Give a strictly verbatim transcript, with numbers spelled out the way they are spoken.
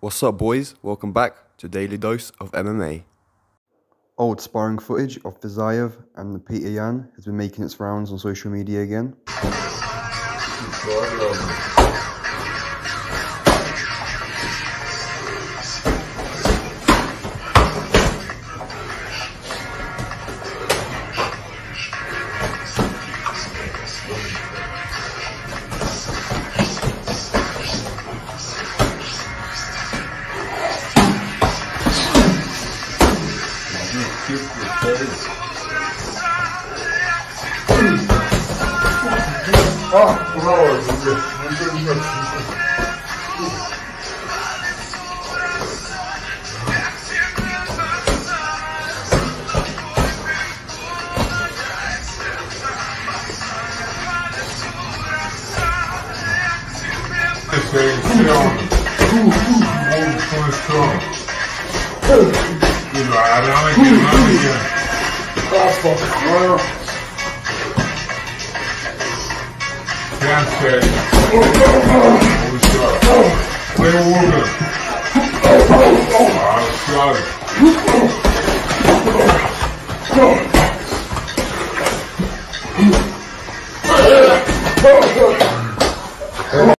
What's up, boys? Welcome back to Daily Dose of M M A. Old sparring footage of Fiziev and Petr has been making its rounds on social media again. Ah, bravo, Can't say. Play a woman. Ah, sorry.